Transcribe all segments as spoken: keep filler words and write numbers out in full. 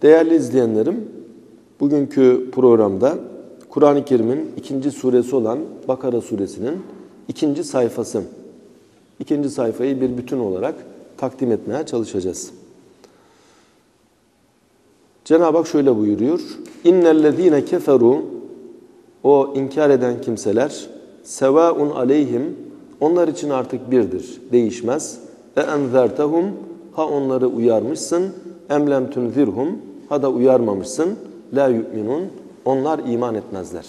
Değerli izleyenlerim, bugünkü programda Kur'an-ı Kerim'in ikinci suresi olan Bakara suresinin ikinci sayfası. İkinci sayfayı bir bütün olarak takdim etmeye çalışacağız. Cenab-ı Hak şöyle buyuruyor. İnnellezîne keferû, o inkar eden kimseler, sevâun aleyhim, onlar için artık birdir, değişmez. E enzertehum, ha onları uyarmışsın, emlem tunzirhum, ha da uyarmamışsın, la yu'minun, onlar iman etmezler.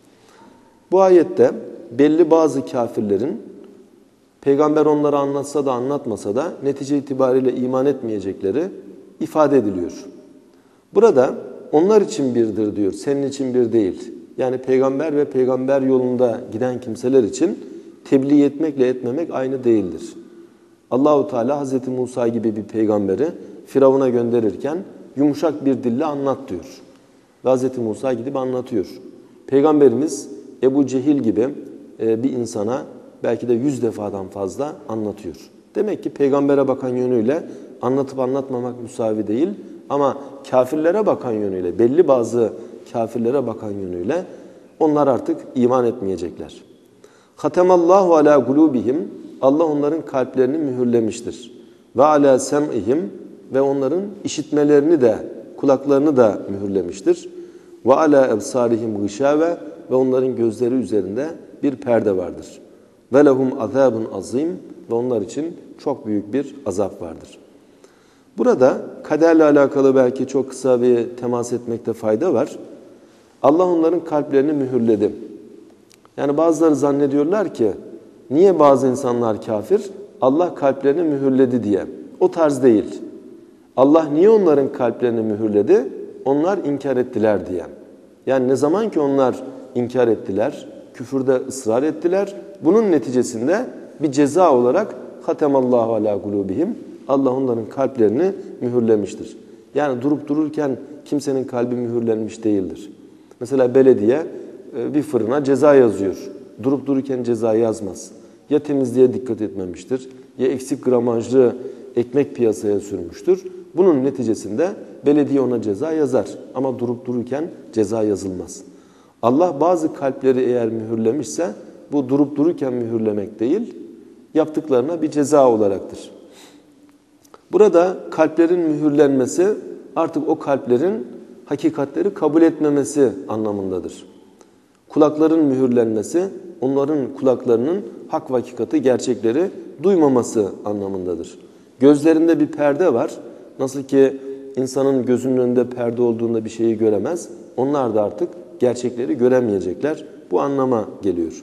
Bu ayette belli bazı kafirlerin, peygamber onları anlatsa da anlatmasa da netice itibariyle iman etmeyecekleri ifade ediliyor. Burada onlar için birdir diyor, senin için bir değil. Yani peygamber ve peygamber yolunda giden kimseler için tebliğ etmekle etmemek aynı değildir. Allahu Teala Hazreti Musa gibi bir peygamberi Firavun'a gönderirken yumuşak bir dille anlat diyor. Ve Hazreti Musa gidip anlatıyor. Peygamberimiz Ebu Cehil gibi bir insana belki de yüz defadan fazla anlatıyor. Demek ki peygambere bakan yönüyle anlatıp anlatmamak müsavi değil. Ama kafirlere bakan yönüyle, belli bazı kafirlere bakan yönüyle onlar artık iman etmeyecekler. Hatemallahu ala gulubihim, Allah onların kalplerini mühürlemiştir. Ve ala sem'ihim, ve onların işitmelerini de, kulaklarını da mühürlemiştir. Ve ala ebsarihim gışave, ve onların gözleri üzerinde bir perde vardır. Ve lehum azabun azim, ve onlar için çok büyük bir azap vardır. Burada kaderle alakalı belki çok kısa bir temas etmekte fayda var. Allah onların kalplerini mühürledi. Yani bazıları zannediyorlar ki niye bazı insanlar kafir? Allah kalplerini mühürledi diye. O tarz değil. Allah niye onların kalplerini mühürledi? Onlar inkar ettiler diye. Yani ne zaman ki onlar inkar ettiler, küfürde ısrar ettiler, bunun neticesinde bir ceza olarak hatemallahu ala gulubihim, Allah onların kalplerini mühürlemiştir. Yani durup dururken kimsenin kalbi mühürlenmiş değildir. Mesela belediye bir fırına ceza yazıyor. Durup dururken ceza yazmaz. Ya temizliğe dikkat etmemiştir, ya eksik gramajlı ekmek piyasaya sürmüştür. Bunun neticesinde belediye ona ceza yazar. Ama durup dururken ceza yazılmaz. Allah bazı kalpleri eğer mühürlemişse bu durup dururken mühürlemek değil, yaptıklarına bir ceza olaraktır. Burada kalplerin mühürlenmesi artık o kalplerin hakikatleri kabul etmemesi anlamındadır. Kulakların mühürlenmesi onların kulaklarının hak ve hakikati, gerçekleri duymaması anlamındadır. Gözlerinde bir perde var. Nasıl ki insanın gözünün önünde perde olduğunda bir şeyi göremez. Onlar da artık gerçekleri göremeyecekler. Bu anlama geliyor.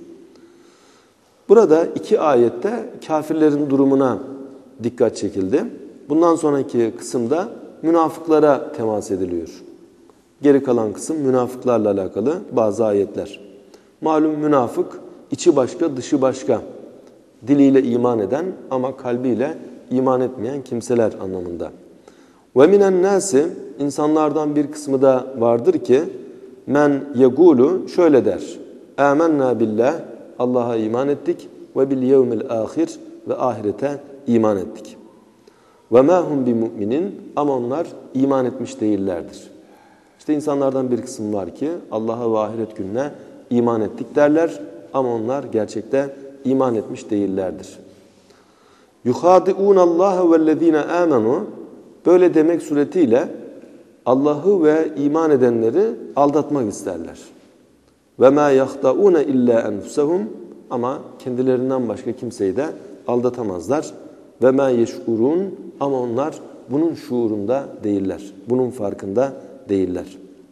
Burada iki ayette kafirlerin durumuna dikkat çekildi. Bundan sonraki kısımda münafıklara temas ediliyor. Geri kalan kısım münafıklarla alakalı bazı ayetler. Malum münafık içi başka dışı başka. Diliyle iman eden ama kalbiyle iman etmeyen kimseler anlamında. Ve minen nasi, insanlardan bir kısmı da vardır ki men yegulu şöyle der. Âmennâ billah, Allah'a iman ettik ve bil yevmil ahir, ve ahirete iman ettik. Ve mâ hum bi mu'minin, ama onlar iman etmiş değillerdir. İşte insanlardan bir kısım var ki Allah'a ve ahiret gününe iman ettik derler ama onlar gerçekte iman etmiş değillerdir. يُخَادِعُونَ اللّٰهَ وَالَّذ۪ينَ آمَنُوا, böyle demek suretiyle Allah'ı ve iman edenleri aldatmak isterler. وَمَا يَخْدَعُونَ اِلَّا أَنْفُسَهُمْ, ama kendilerinden başka kimseyi de aldatamazlar. وَمَا يَشْعُرُونَ, ama onlar bunun şuurunda değiller, bunun farkında değiller.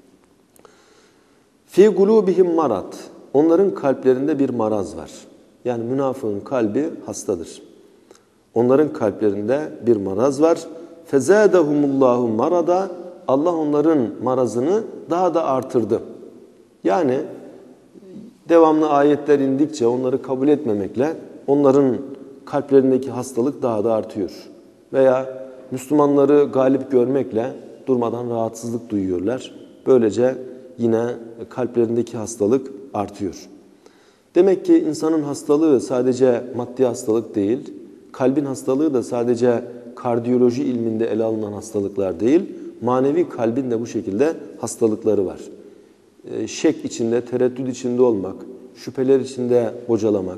فِي قُلُوبِهِمْ marad, onların kalplerinde bir maraz var. Yani münafığın kalbi hastadır. Onların kalplerinde bir maraz var. فَزَادَهُمُ اللّٰهُ marada, Allah onların marazını daha da artırdı. Yani devamlı ayetler indikçe onları kabul etmemekle onların kalplerindeki hastalık daha da artıyor. Veya Müslümanları galip görmekle durmadan rahatsızlık duyuyorlar. Böylece yine kalplerindeki hastalık artıyor. Demek ki insanın hastalığı sadece maddi hastalık değil, kalbin hastalığı da sadece kardiyoloji ilminde ele alınan hastalıklar değil, manevi kalbin de bu şekilde hastalıkları var. E, şek içinde, tereddüt içinde olmak, şüpheler içinde bocalamak,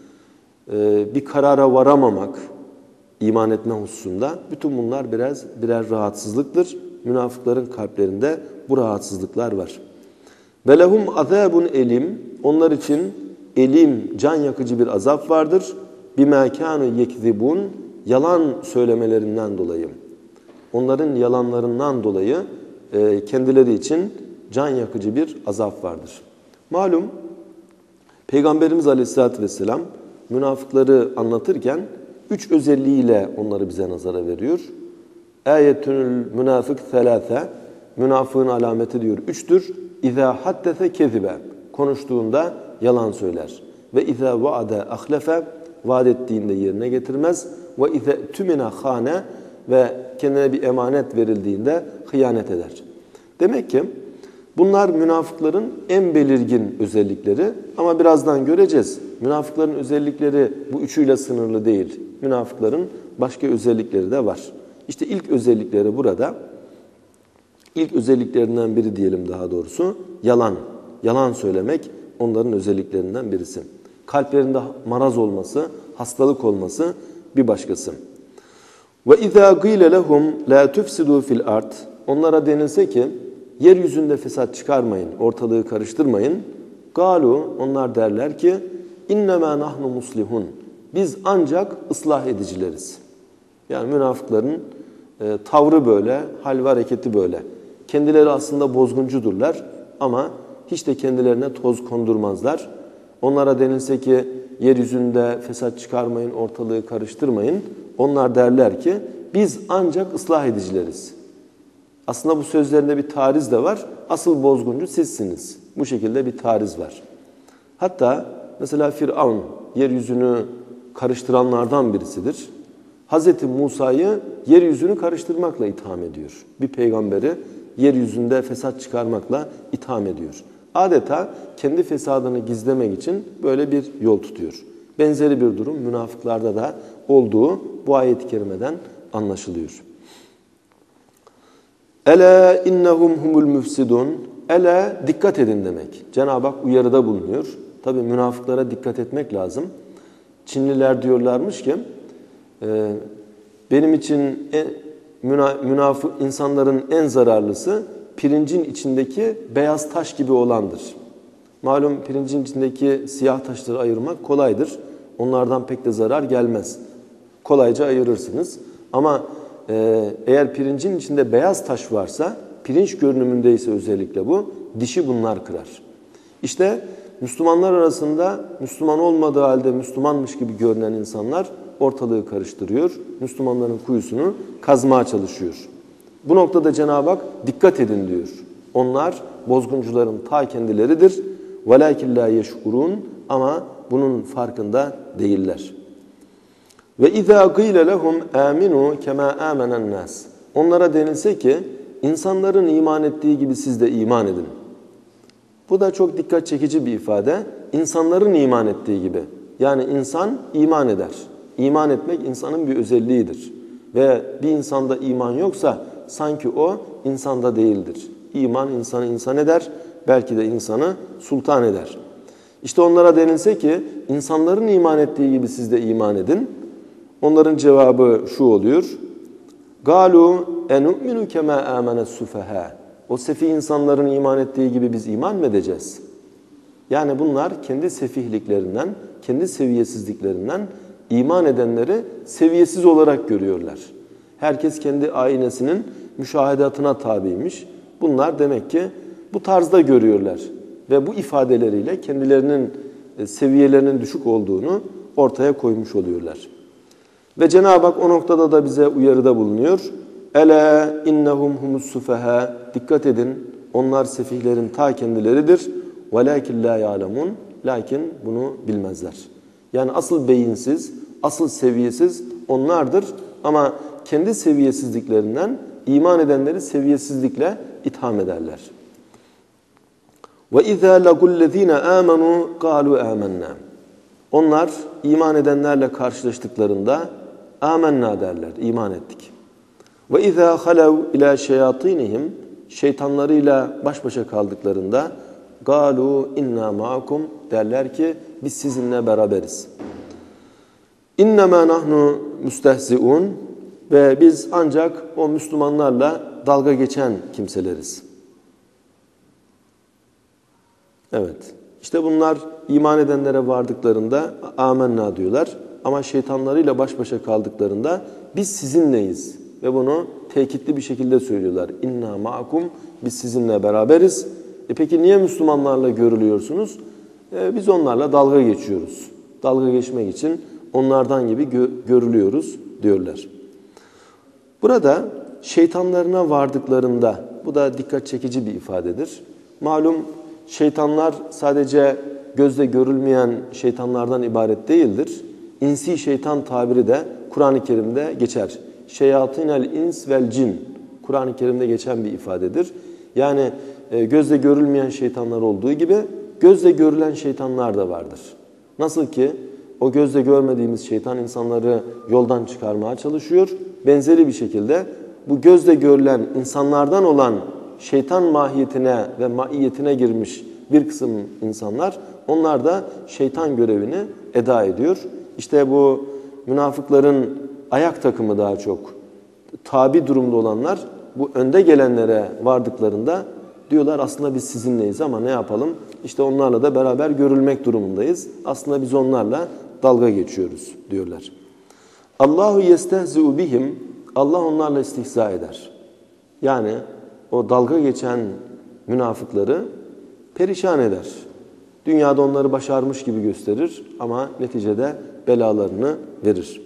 e, bir karara varamamak, iman etme hususunda bütün bunlar biraz birer rahatsızlıktır. Münafıkların kalplerinde bu rahatsızlıklar var. Ve lehum azabun elim, onlar için elim, can yakıcı bir azap vardır. Bima kanu yekzibun, yalan söylemelerinden dolayı. Onların yalanlarından dolayı e, kendileri için can yakıcı bir azap vardır. Malum Peygamberimiz Aleyhisselatü Vesselam münafıkları anlatırken üç özelliğiyle onları bize nazara veriyor. Ayetünül münafık selâse, münafığın alameti diyor üçtür. İzâ haddese kezibe, konuştuğunda yalan söyler. Ve izâ vaade ahlefe, vaat ettiğinde yerine getirmez. Ve izâ tümine hâne, ve kendine bir emanet verildiğinde hıyanet eder. Demek ki bunlar münafıkların en belirgin özellikleri, ama birazdan göreceğiz. Münafıkların özellikleri bu üçüyle sınırlı değil. Münafıkların başka özellikleri de var. İşte ilk özellikleri burada. İlk özelliklerinden biri diyelim daha doğrusu yalan. Yalan söylemek onların özelliklerinden birisi. Kalplerinde maraz olması, hastalık olması bir başkası. Ve izâ gîle lehum lâ tufsidû fil ard. Onlara denilse ki yeryüzünde fesat çıkarmayın, ortalığı karıştırmayın. Galu, onlar derler ki innemâ nahnu muslihun. Biz ancak ıslah edicileriz. Yani münafıkların e, tavrı böyle, hal ve hareketi böyle. Kendileri aslında bozguncudurlar ama hiç de kendilerine toz kondurmazlar. Onlara denilse ki yeryüzünde fesat çıkarmayın, ortalığı karıştırmayın. Onlar derler ki biz ancak ıslah edicileriz. Aslında bu sözlerinde bir tariz de var. Asıl bozguncu sizsiniz. Bu şekilde bir tariz var. Hatta mesela Firavun yeryüzünü karıştıranlardan birisidir. Hazreti Musa'yı yeryüzünü karıştırmakla itham ediyor. Bir peygamberi yeryüzünde fesat çıkarmakla itham ediyor. Adeta kendi fesadını gizlemek için böyle bir yol tutuyor. Benzeri bir durum münafıklarda da olduğu bu ayet-i kerimeden anlaşılıyor. Ela innehum humul müfsidun. Ela, dikkat edin demek. Cenab-ı Hak uyarıda bulunuyor. Tabii münafıklara dikkat etmek lazım. Çinliler diyorlarmış ki e, benim için en, münafık insanların en zararlısı pirincin içindeki beyaz taş gibi olandır. Malum pirincin içindeki siyah taşları ayırmak kolaydır. Onlardan pek de zarar gelmez. Kolayca ayırırsınız. Ama e, eğer pirincin içinde beyaz taş varsa, pirinç görünümündeyse özellikle bu, dişi bunlar kırar. İşte Müslümanlar arasında Müslüman olmadığı halde Müslümanmış gibi görünen insanlar ortalığı karıştırıyor. Müslümanların kuyusunu kazmaya çalışıyor. Bu noktada Cenab-ı Hak dikkat edin diyor. Onlar bozguncuların ta kendileridir. وَلَاكِنْ لَا يَشْكُرُونَ, ama bunun farkında değiller. Ve izâ gîle lehum âminû kemâ âmenen nâs. Onlara denilse ki insanların iman ettiği gibi siz de iman edin. Bu da çok dikkat çekici bir ifade. İnsanların iman ettiği gibi. Yani insan iman eder. İman etmek insanın bir özelliğidir. Ve bir insanda iman yoksa sanki o insanda değildir. İman insanı insan eder, belki de insanı sultan eder. İşte onlara denilse ki insanların iman ettiği gibi siz de iman edin. Onların cevabı şu oluyor. Galu enu'minu kema amenes sufaha. O sefi insanların iman ettiği gibi biz iman mı edeceğiz? Yani bunlar kendi sefihliklerinden, kendi seviyesizliklerinden iman edenleri seviyesiz olarak görüyorlar. Herkes kendi aynesinin müşahedatına tabiymiş. Bunlar demek ki bu tarzda görüyorlar. Ve bu ifadeleriyle kendilerinin seviyelerinin düşük olduğunu ortaya koymuş oluyorlar. Ve Cenab-ı Hak o noktada da bize uyarıda bulunuyor. Ela innehum humus sufaha. Dikkat edin, onlar sefihlerin ta kendileridir. Velakin la ya'lemun. Lakin bunu bilmezler. Yani asıl beyinsiz, asıl seviyesiz onlardır. Ama kendi seviyesizliklerinden iman edenleri seviyesizlikle itham ederler. Ve izâ legullezîne âmenû kâlû âmennâ. Onlar iman edenlerle karşılaştıklarında âmennâ derler, iman ettik. Ve izâ halev ilâ şeyâtînihim, şeytanlarıyla baş başa kaldıklarında gâlû innâ ma'akum, derler ki biz sizinle beraberiz. İnnemâ nahnu müstehzi'ûn, ve biz ancak o Müslümanlarla dalga geçen kimseleriz. Evet, işte bunlar iman edenlere vardıklarında âmennâ diyorlar. Ama şeytanlarıyla baş başa kaldıklarında biz sizinleyiz. Ve bunu tekitli bir şekilde söylüyorlar. İnna ma'akum, biz sizinle beraberiz. E peki niye Müslümanlarla görülüyorsunuz? E biz onlarla dalga geçiyoruz. Dalga geçmek için onlardan gibi gö görülüyoruz diyorlar. Burada şeytanlarına vardıklarında, bu da dikkat çekici bir ifadedir. Malum şeytanlar sadece gözle görülmeyen şeytanlardan ibaret değildir. İnsi şeytan tabiri de Kur'an-ı Kerim'de geçer. Şeyatinel ins vel cin, Kur'an-ı Kerim'de geçen bir ifadedir. Yani e, gözle görülmeyen şeytanlar olduğu gibi gözle görülen şeytanlar da vardır. Nasıl ki o gözle görmediğimiz şeytan insanları yoldan çıkarmaya çalışıyor. Benzeri bir şekilde bu gözle görülen insanlardan olan şeytan mahiyetine ve maiyetine girmiş bir kısım insanlar, onlar da şeytan görevini eda ediyor. İşte bu münafıkların ayak takımı daha çok tabi durumda olanlar bu önde gelenlere vardıklarında diyorlar aslında biz sizinleyiz ama ne yapalım? İşte onlarla da beraber görülmek durumundayız. Aslında biz onlarla dalga geçiyoruz diyorlar. Allahu yestehzi'u bihim, Allah onlarla istihza eder. Yani o dalga geçen münafıkları perişan eder. Dünyada onları başarmış gibi gösterir ama neticede belalarını verir.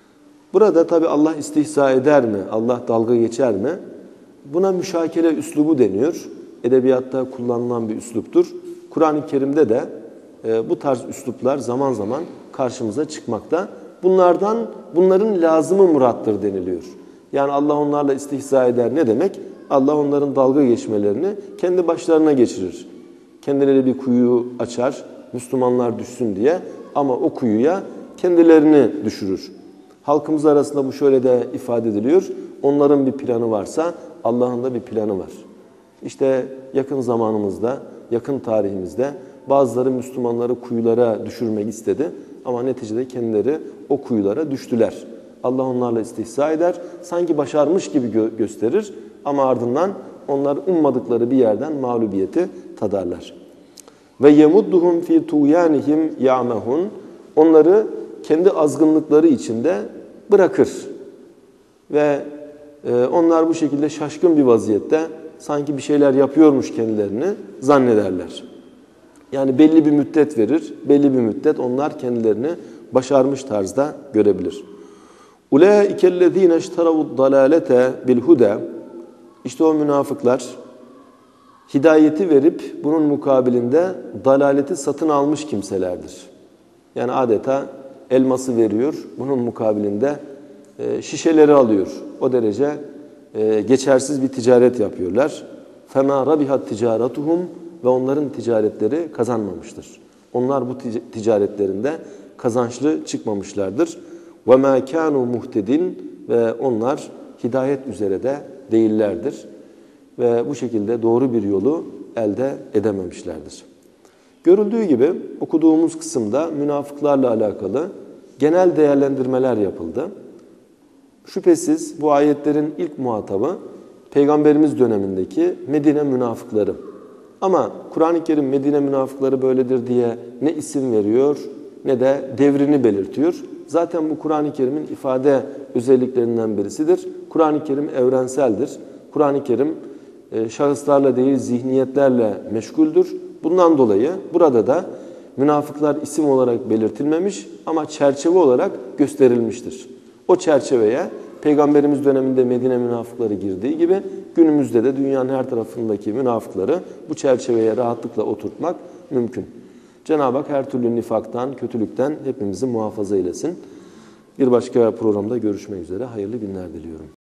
Burada tabi Allah istihza eder mi? Allah dalga geçer mi? Buna müşakele üslubu deniyor. Edebiyatta kullanılan bir üsluptur. Kur'an-ı Kerim'de de e, bu tarz üsluplar zaman zaman karşımıza çıkmakta. Bunlardan, bunların lazımı murattır deniliyor. Yani Allah onlarla istihza eder ne demek? Allah onların dalga geçmelerini kendi başlarına geçirir. Kendileri bir kuyu açar, Müslümanlar düşsün diye, ama o kuyuya kendilerini düşürür. Halkımız arasında bu şöyle de ifade ediliyor. Onların bir planı varsa Allah'ın da bir planı var. İşte yakın zamanımızda, yakın tarihimizde bazıları Müslümanları kuyulara düşürmek istedi. Ama neticede kendileri o kuyulara düştüler. Allah onlarla istihza eder. Sanki başarmış gibi gö gösterir. Ama ardından onlar ummadıkları bir yerden mağlubiyeti tadarlar. Ve yemudduhum fi tuyanihim ya'mehun. Onları kendi azgınlıkları içinde bırakır. Ve e, onlar bu şekilde şaşkın bir vaziyette sanki bir şeyler yapıyormuş kendilerini zannederler. Yani belli bir müddet verir. Belli bir müddet onlar kendilerini başarmış tarzda görebilir. Ulaikellezine işteravud dalalete bil huda. İşte o münafıklar hidayeti verip bunun mukabilinde dalaleti satın almış kimselerdir. Yani adeta elması veriyor, bunun mukabilinde e, şişeleri alıyor. O derece e, geçersiz bir ticaret yapıyorlar. فَمَا رَبِحَتْ تِجَارَتُهُمْ Ve onların ticaretleri kazanmamıştır. Onlar bu ticaretlerinde kazançlı çıkmamışlardır. وَمَا كَانُوا مُهْتَدِينَ Ve onlar hidayet üzere de değillerdir. Ve bu şekilde doğru bir yolu elde edememişlerdir. Görüldüğü gibi okuduğumuz kısımda münafıklarla alakalı genel değerlendirmeler yapıldı. Şüphesiz bu ayetlerin ilk muhatabı Peygamberimiz dönemindeki Medine münafıkları. Ama Kur'an-ı Kerim Medine münafıkları böyledir diye ne isim veriyor ne de devrini belirtiyor. Zaten bu Kur'an-ı Kerim'in ifade özelliklerinden birisidir. Kur'an-ı Kerim evrenseldir. Kur'an-ı Kerim şahıslarla değil zihniyetlerle meşguldür. Bundan dolayı burada da münafıklar isim olarak belirtilmemiş ama çerçeve olarak gösterilmiştir. O çerçeveye Peygamberimiz döneminde Medine münafıkları girdiği gibi günümüzde de dünyanın her tarafındaki münafıkları bu çerçeveye rahatlıkla oturtmak mümkün. Cenab-ı Hak her türlü nifaktan, kötülükten hepimizi muhafaza eylesin. Bir başka programda görüşmek üzere. Hayırlı günler diliyorum.